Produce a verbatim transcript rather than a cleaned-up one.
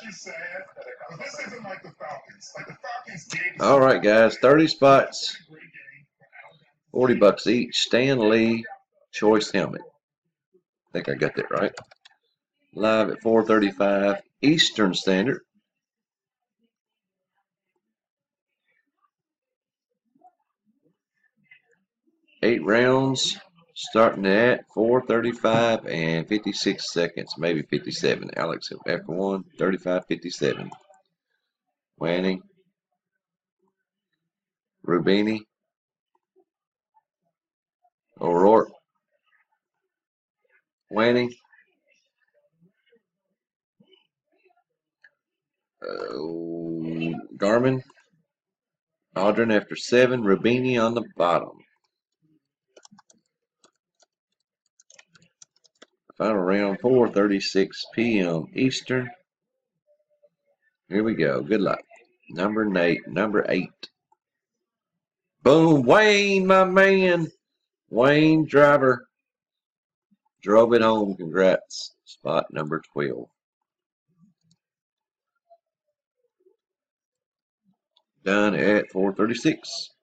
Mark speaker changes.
Speaker 1: All right, guys, thirty spots, forty bucks each. Stan Lee choice helmet. I think I got that right. Live at four thirty-five Eastern Standard. Eight rounds, starting at four thirty-five and fifty-six seconds, maybe fifty-seven. Alex after one, thirty-five fifty-seven. Wanning, Rubini, O'Rourke, Wanning, uh, Garmin, Aldrin after seven, Rubini on the bottom. Final round, four thirty-six p m Eastern. Here we go. Good luck. Number eight. Number eight. Boom. Wayne, my man. Wayne Driver. Drove it home. Congrats. Spot number twelve. Done at four thirty-six.